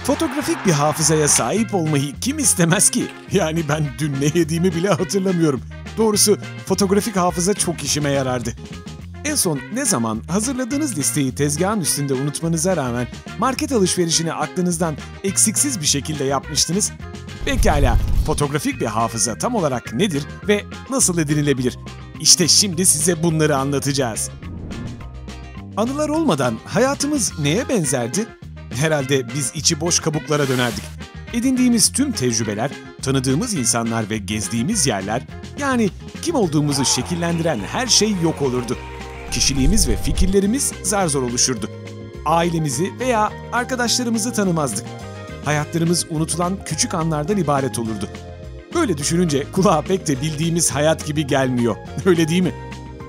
Fotoğrafik bir hafızaya sahip olmayı kim istemez ki? Yani ben dün ne yediğimi bile hatırlamıyorum. Doğrusu fotoğrafik hafıza çok işime yarardı. En son ne zaman hazırladığınız listeyi tezgahın üstünde unutmanıza rağmen market alışverişini aklınızdan eksiksiz bir şekilde yapmıştınız? Pekala, fotoğrafik bir hafıza tam olarak nedir ve nasıl edinilebilir? İşte şimdi size bunları anlatacağız. Anılar olmadan hayatımız neye benzerdi? Herhalde biz içi boş kabuklara dönerdik. Edindiğimiz tüm tecrübeler, tanıdığımız insanlar ve gezdiğimiz yerler, yani kim olduğumuzu şekillendiren her şey yok olurdu. Kişiliğimiz ve fikirlerimiz zar zor oluşurdu. Ailemizi veya arkadaşlarımızı tanımazdık. Hayatlarımız unutulan küçük anlardan ibaret olurdu. Böyle düşününce kulağa pek de bildiğimiz hayat gibi gelmiyor. Öyle değil mi?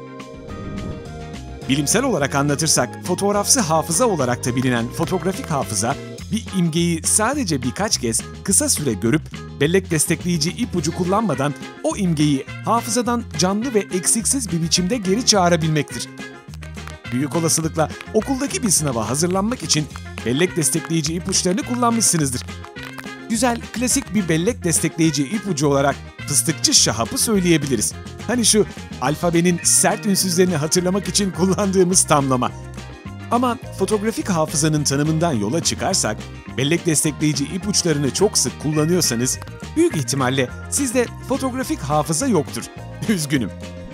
Bilimsel olarak anlatırsak, fotoğrafsı hafıza olarak da bilinen fotoğrafik hafıza, bir imgeyi sadece birkaç kez kısa süre görüp bellek destekleyici ipucu kullanmadan o imgeyi hafızadan canlı ve eksiksiz bir biçimde geri çağırabilmektir. Büyük olasılıkla okuldaki bir sınava hazırlanmak için bellek destekleyici ipuçlarını kullanmışsınızdır. Güzel, klasik bir bellek destekleyici ipucu olarak fıstıkçı şahapı söyleyebiliriz. Hani şu alfabenin sert ünsüzlerini hatırlamak için kullandığımız tamlama. Ama fotoğrafik hafızanın tanımından yola çıkarsak, bellek destekleyici ipuçlarını çok sık kullanıyorsanız, büyük ihtimalle sizde fotoğrafik hafıza yoktur. Üzgünüm.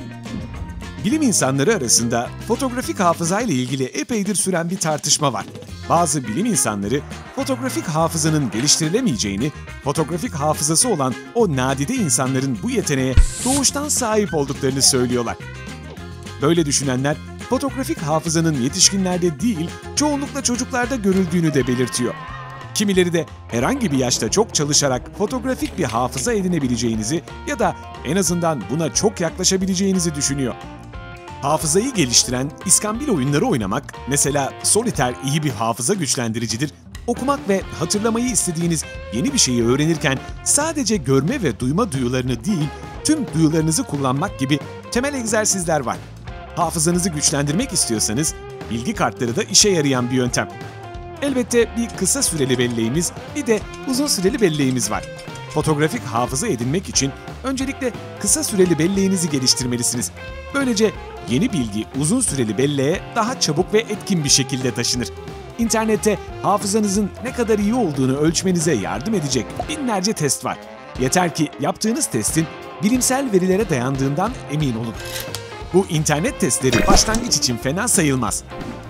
Bilim insanları arasında fotoğrafik hafıza ile ilgili epeydir süren bir tartışma var. Bazı bilim insanları fotoğrafik hafızanın geliştirilemeyeceğini, fotoğrafik hafızası olan o nadide insanların bu yeteneğe doğuştan sahip olduklarını söylüyorlar. Böyle düşünenler, fotoğrafik hafızanın yetişkinlerde değil, çoğunlukla çocuklarda görüldüğünü de belirtiyor. Kimileri de herhangi bir yaşta çok çalışarak fotoğrafik bir hafıza edinebileceğinizi ya da en azından buna çok yaklaşabileceğinizi düşünüyor. Hafızayı geliştiren iskambil oyunları oynamak, mesela Solitaire iyi bir hafıza güçlendiricidir. Okumak ve hatırlamayı istediğiniz yeni bir şeyi öğrenirken sadece görme ve duyma duyularını değil, tüm duyularınızı kullanmak gibi temel egzersizler var. Hafızanızı güçlendirmek istiyorsanız, bilgi kartları da işe yarayan bir yöntem. Elbette bir kısa süreli belleğimiz, bir de uzun süreli belleğimiz var. Fotoğrafik hafıza edinmek için öncelikle kısa süreli belleğinizi geliştirmelisiniz. Böylece yeni bilgi uzun süreli belleğe daha çabuk ve etkin bir şekilde taşınır. İnternette hafızanızın ne kadar iyi olduğunu ölçmenize yardım edecek binlerce test var. Yeter ki yaptığınız testin bilimsel verilere dayandığından emin olun. Bu internet testleri başlangıç için fena sayılmaz.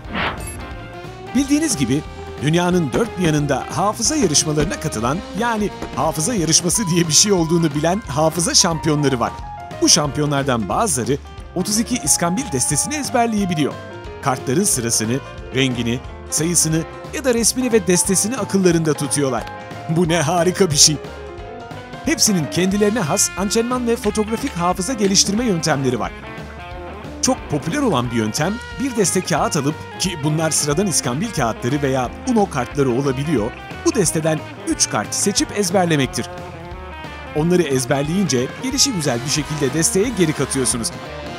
Bildiğiniz gibi dünyanın dört bir yanında hafıza yarışmalarına katılan, yani hafıza yarışması diye bir şey olduğunu bilen hafıza şampiyonları var. Bu şampiyonlardan bazıları 32 iskambil destesini ezberleyebiliyor. Kartların sırasını, rengini, sayısını ya da resmini ve destesini akıllarında tutuyorlar. Bu ne harika bir şey. Hepsinin kendilerine has antrenman ve fotoğrafik hafıza geliştirme yöntemleri var. Çok popüler olan bir yöntem, bir deste kağıt alıp, ki bunlar sıradan iskambil kağıtları veya Uno kartları olabiliyor, bu desteden 3 kart seçip ezberlemektir. Onları ezberleyince gelişigüzel bir şekilde desteye geri katıyorsunuz.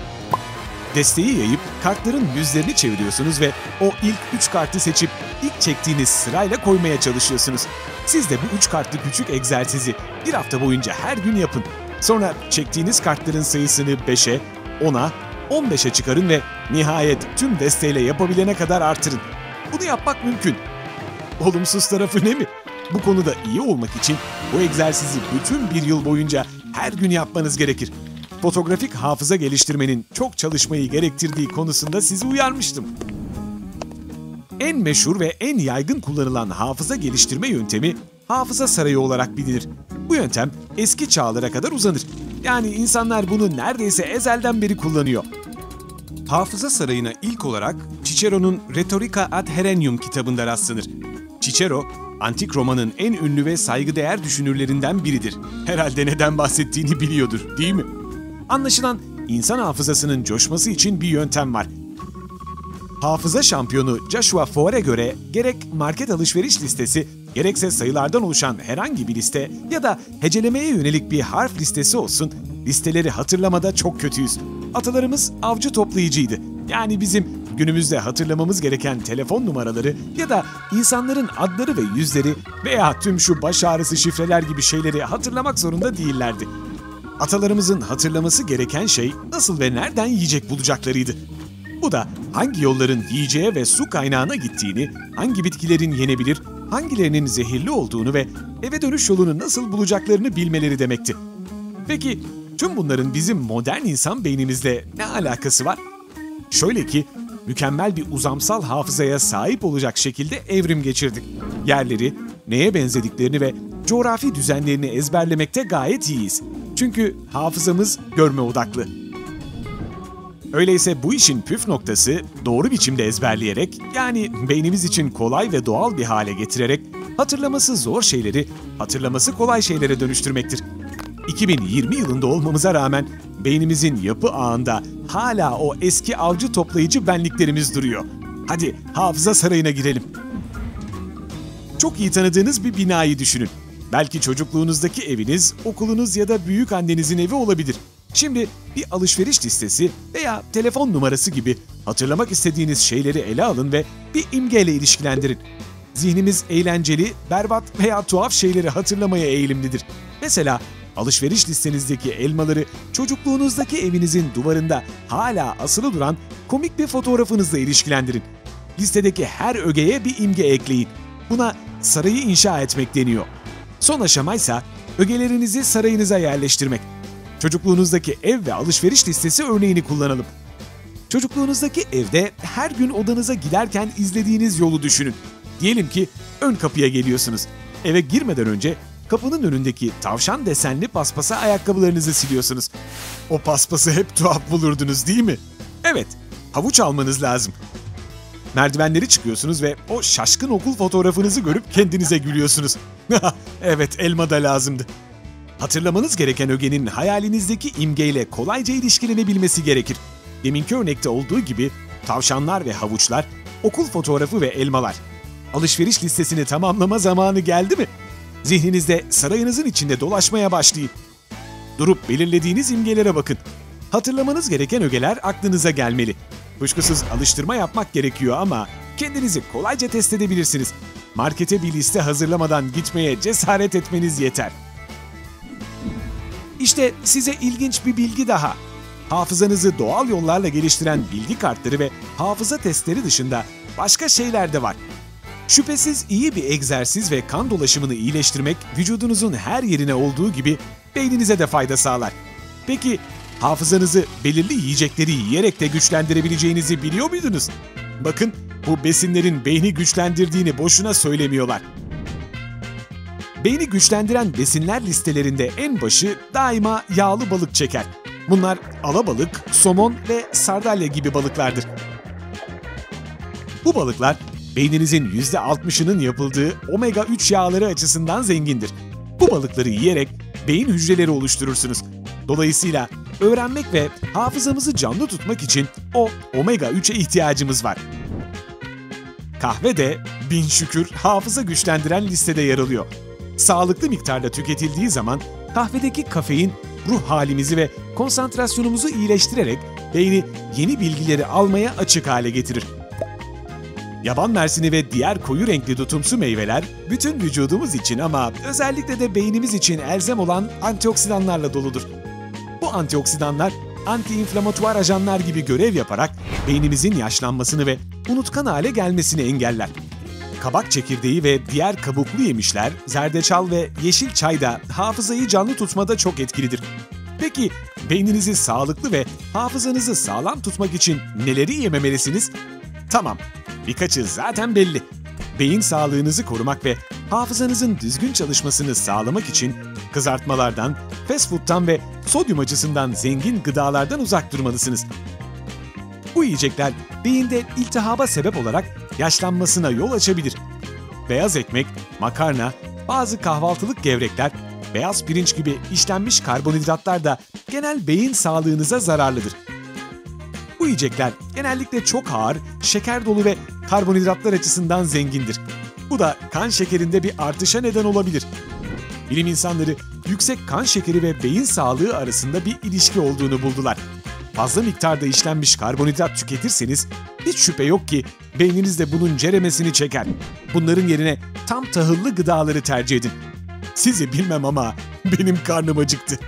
Desteği yayıp kartların yüzlerini çeviriyorsunuz ve o ilk 3 kartı seçip ilk çektiğiniz sırayla koymaya çalışıyorsunuz. Siz de bu 3 kartlı küçük egzersizi bir hafta boyunca her gün yapın. Sonra çektiğiniz kartların sayısını 5'e, 10'a, 15'e çıkarın ve nihayet tüm desteğiyle yapabilene kadar artırın. Bunu yapmak mümkün. Olumsuz tarafı ne mi? Bu konuda iyi olmak için bu egzersizi bütün bir yıl boyunca her gün yapmanız gerekir. Fotoğrafik hafıza geliştirmenin çok çalışmayı gerektirdiği konusunda sizi uyarmıştım. En meşhur ve en yaygın kullanılan hafıza geliştirme yöntemi hafıza sarayı olarak bilinir. Bu yöntem eski çağlara kadar uzanır. Yani insanlar bunu neredeyse ezelden beri kullanıyor. Hafıza sarayına ilk olarak Cicero'nun Rhetorica ad Herennium kitabında rastlanır. Cicero, Antik Roma'nın en ünlü ve saygıdeğer düşünürlerinden biridir. Herhalde neden bahsettiğini biliyordur, değil mi? Anlaşılan insan hafızasının coşması için bir yöntem var. Hafıza şampiyonu Joshua Foer'e göre gerek market alışveriş listesi, gerekse sayılardan oluşan herhangi bir liste ya da hecelemeye yönelik bir harf listesi olsun, listeleri hatırlamada çok kötüyüz. Atalarımız avcı toplayıcıydı. Yani bizim Günümüzde hatırlamamız gereken telefon numaraları ya da insanların adları ve yüzleri veya tüm şu baş ağrısı şifreler gibi şeyleri hatırlamak zorunda değillerdi. Atalarımızın hatırlaması gereken şey nasıl ve nereden yiyecek bulacaklarıydı. Bu da hangi yolların yiyeceğe ve su kaynağına gittiğini, hangi bitkilerin yenebilir, hangilerinin zehirli olduğunu ve eve dönüş yolunu nasıl bulacaklarını bilmeleri demekti. Peki tüm bunların bizim modern insan beynimizle ne alakası var? Şöyle ki, mükemmel bir uzamsal hafızaya sahip olacak şekilde evrim geçirdik. Yerleri, neye benzediklerini ve coğrafi düzenlerini ezberlemekte gayet iyiyiz. Çünkü hafızamız görme odaklı. Öyleyse bu işin püf noktası doğru biçimde ezberleyerek, yani beynimiz için kolay ve doğal bir hale getirerek hatırlaması zor şeyleri hatırlaması kolay şeylere dönüştürmektir. 2020 yılında olmamıza rağmen beynimizin yapı ağında hala o eski avcı toplayıcı benliklerimiz duruyor. Hadi hafıza sarayına girelim. Çok iyi tanıdığınız bir binayı düşünün. Belki çocukluğunuzdaki eviniz, okulunuz ya da büyükannenizin evi olabilir. Şimdi bir alışveriş listesi veya telefon numarası gibi hatırlamak istediğiniz şeyleri ele alın ve bir imgeyle ilişkilendirin. Zihnimiz eğlenceli, berbat veya tuhaf şeyleri hatırlamaya eğilimlidir. Mesela alışveriş listenizdeki elmaları çocukluğunuzdaki evinizin duvarında hala asılı duran komik bir fotoğrafınızla ilişkilendirin. Listedeki her ögeye bir imge ekleyin. Buna sarayı inşa etmek deniyor. Son aşamaysa ögelerinizi sarayınıza yerleştirmek. Çocukluğunuzdaki ev ve alışveriş listesi örneğini kullanalım. Çocukluğunuzdaki evde her gün odanıza giderken izlediğiniz yolu düşünün. Diyelim ki ön kapıya geliyorsunuz. Eve girmeden önce kapının önündeki tavşan desenli paspasa ayakkabılarınızı siliyorsunuz. O paspası hep tuhaf bulurdunuz değil mi? Evet, havuç almanız lazım. Merdivenleri çıkıyorsunuz ve o şaşkın okul fotoğrafınızı görüp kendinize gülüyorsunuz. Evet, elma da lazımdı. Hatırlamanız gereken ögenin hayalinizdeki imgeyle kolayca ilişkilenebilmesi gerekir. Deminki örnekte olduğu gibi tavşanlar ve havuçlar, okul fotoğrafı ve elmalar. Alışveriş listesini tamamlama zamanı geldi mi? Zihninizde sarayınızın içinde dolaşmaya başlayın. Durup belirlediğiniz imgelere bakın. Hatırlamanız gereken ögeler aklınıza gelmeli. Kuşkusuz alıştırma yapmak gerekiyor ama kendinizi kolayca test edebilirsiniz. Markete bir liste hazırlamadan gitmeye cesaret etmeniz yeter. İşte size ilginç bir bilgi daha. Hafızanızı doğal yollarla geliştiren bilgi kartları ve hafıza testleri dışında başka şeyler de var. Şüphesiz iyi bir egzersiz ve kan dolaşımını iyileştirmek vücudunuzun her yerine olduğu gibi beyninize de fayda sağlar. Peki hafızanızı belirli yiyecekleri yiyerek de güçlendirebileceğinizi biliyor muydunuz? Bakın, bu besinlerin beyni güçlendirdiğini boşuna söylemiyorlar. Beyni güçlendiren besinler listelerinde en başı daima yağlı balık çeker. Bunlar alabalık, somon ve sardalya gibi balıklardır. Bu balıklar beyninizin %60'ının yapıldığı omega 3 yağları açısından zengindir. Bu balıkları yiyerek beyin hücreleri oluşturursunuz. Dolayısıyla öğrenmek ve hafızamızı canlı tutmak için o omega 3'e ihtiyacımız var. Kahve de bin şükür hafıza güçlendiren listede yer alıyor. Sağlıklı miktarda tüketildiği zaman kahvedeki kafein ruh halimizi ve konsantrasyonumuzu iyileştirerek beyni yeni bilgileri almaya açık hale getirir. Yaban mersini ve diğer koyu renkli tutumsu meyveler bütün vücudumuz için ama özellikle de beynimiz için elzem olan antioksidanlarla doludur. Bu antioksidanlar anti-inflamatuar ajanlar gibi görev yaparak beynimizin yaşlanmasını ve unutkan hale gelmesini engeller. Kabak çekirdeği ve diğer kabuklu yemişler, zerdeçal ve yeşil çay da hafızayı canlı tutmada çok etkilidir. Peki beyninizi sağlıklı ve hafızanızı sağlam tutmak için neleri yememelisiniz? Tamam, birkaçı zaten belli. Beyin sağlığınızı korumak ve hafızanızın düzgün çalışmasını sağlamak için kızartmalardan, fast food'tan ve sodyum açısından zengin gıdalardan uzak durmalısınız. Bu yiyecekler beyinde iltihaba sebep olarak yaşlanmasına yol açabilir. Beyaz ekmek, makarna, bazı kahvaltılık gevrekler, beyaz pirinç gibi işlenmiş karbonhidratlar da genel beyin sağlığınıza zararlıdır. Bu yiyecekler genellikle çok ağır, şeker dolu ve karbonhidratlar açısından zengindir. Bu da kan şekerinde bir artışa neden olabilir. Bilim insanları yüksek kan şekeri ve beyin sağlığı arasında bir ilişki olduğunu buldular. fazla miktarda işlenmiş karbonhidrat tüketirseniz hiç şüphe yok ki beyniniz de bunun ceremesini çeker. Bunların yerine tam tahıllı gıdaları tercih edin. Sizi bilmem ama benim karnım acıktı.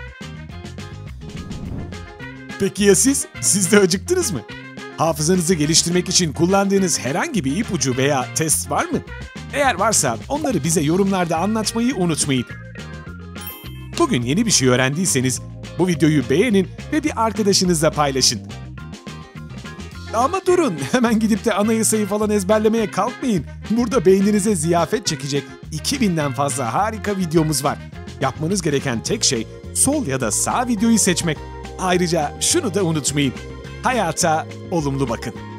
Peki ya siz? Siz de acıktınız mı? Hafızanızı geliştirmek için kullandığınız herhangi bir ipucu veya test var mı? Eğer varsa onları bize yorumlarda anlatmayı unutmayın. Bugün yeni bir şey öğrendiyseniz bu videoyu beğenin ve bir arkadaşınızla paylaşın. Ama durun, hemen gidip de anayasayı falan ezberlemeye kalkmayın. Burada beyninize ziyafet çekecek 2000'den fazla harika videomuz var. Yapmanız gereken tek şey sol ya da sağ videoyu seçmek. Ayrıca şunu da unutmayın. Hayata olumlu bakın.